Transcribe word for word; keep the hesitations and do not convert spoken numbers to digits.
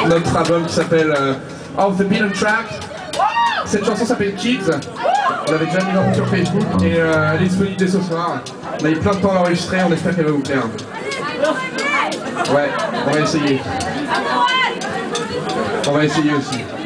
notre album qui s'appelle euh, Off the Beaten Track. Cette chanson s'appelle Kids. On l'avait déjà mis en sur Facebook et euh, elle est disponible dès ce soir. On a eu plein de temps à l'enregistrer, on espère qu'elle va vous plaire. Ouais, on va essayer. On va essayer aussi.